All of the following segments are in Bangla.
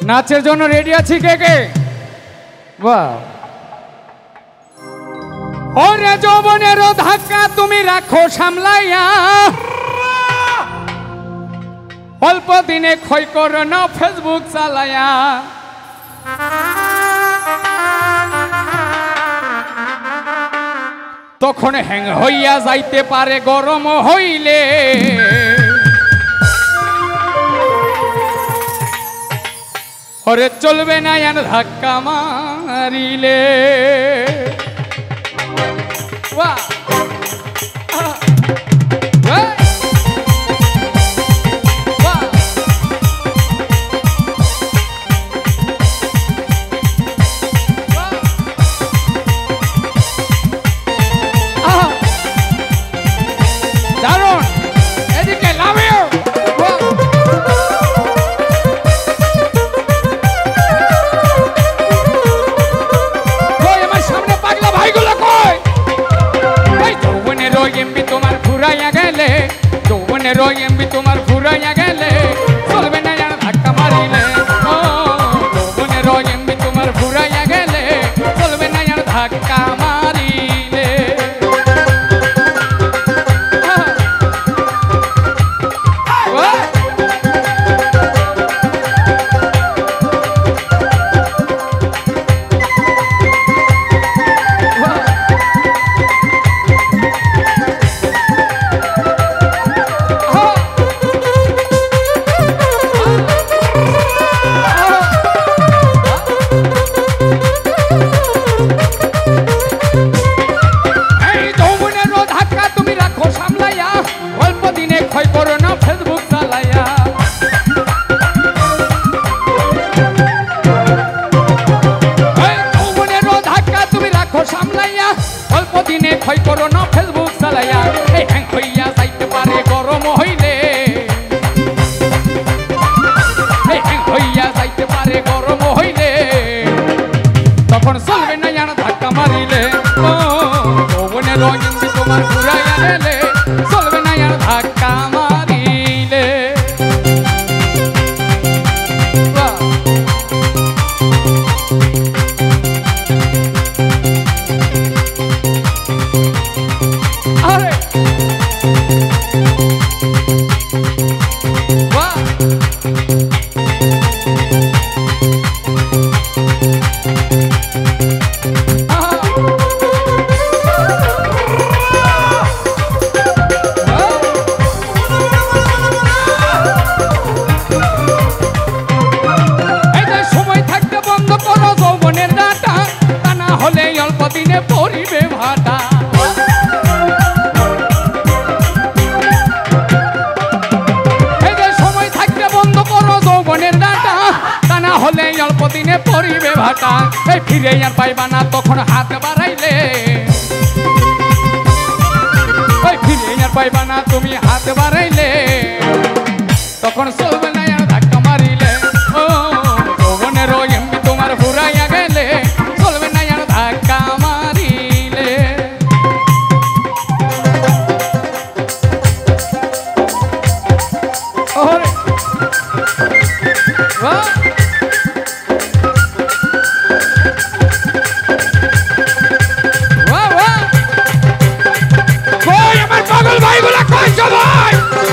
নাচের জন্য রেডি আছি কে কে? বাহ! ওরে যৌবনের ধাক্কা তুমি রাখো সামলাইয়া, অল্প দিনে ক্ষয় করো না ফেসবুক চালাইয়া। তখন হ্যাং হইয়া যাইতে পারে গরম হইলে, ওরে চলবে না আর ধাক্কা মারিলে। বাহ! এমবি তোমার ফুরাইয়া গেলে চলবে না আর ধাক্কা মারিলে। যৌবনের এমবি তোমার ফুরাইয়া গেলে চলবে না আর ধাক্কা মারিলে। ক্ষয় করো না ফেসবুক চালাইয়া, এই হ্যাং হইয়া যাইতে পারে গরম হইলে, এই হ্যাং হইয়া যাইতে পারে গরম হইলে, তখন চলবে না আর ধাক্কা মারিলে। যৌবনের এমবি তোমার ফুরাইয়া গেলে চলবে না আর ধাক্কা মারিলে। দিনে পরিবে ভাটা, এই যে সময় থাকতে বন্ধ করো যৌবনের ডাটা, তা না হলে অল্প দিনে পরিবে ভাটা। এই ফিরে আর পাইবা না তখন হাত বাড়াইলে, ওই ফিরে আর পাইবা না তুমি হাত বাড়াইলে, তখন চলবে না আর ধাক্কা মারিলে। ও যৌবনের এমবি তোমার ফুরাইয়া গেলে চলবে না আর ধাক্কা মারিলে। ওরে বাহ! বাহ বাহ! কই আমার পাগল ভাইগুলা কই সবাই?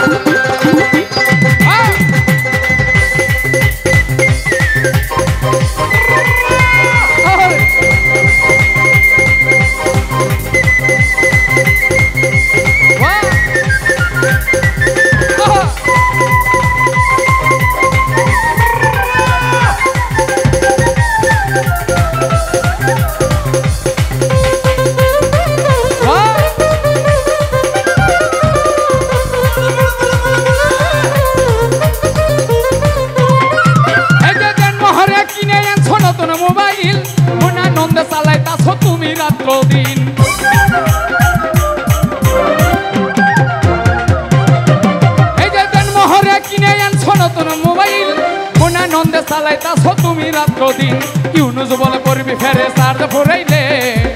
মোবাইল মনে আনন্দে চালাইতাছ তুমি রাত্র দিন, এই যে দেনমোহরে কিনে আনছ নতুন মোবাইল মনে আনন্দে চালাইতাছ তুমি রাত্র দিন। ইউনুস বলে করবি ফেরে চার্জ ফুরাইলে,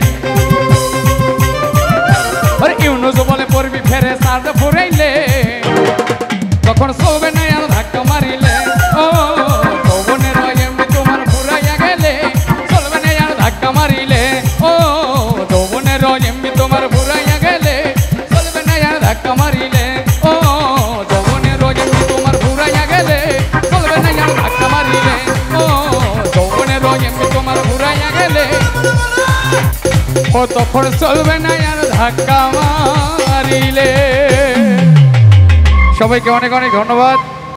ইউনুস বলে পড়বি ফেরে চার্জ ফুরাইলে, তখন চলবে না আর ধাক্কা মারিলে। ও যৌবনের ও তখন চলবে না আর ধাক্কা মারিলে। সবাইকে অনেক অনেক ধন্যবাদ।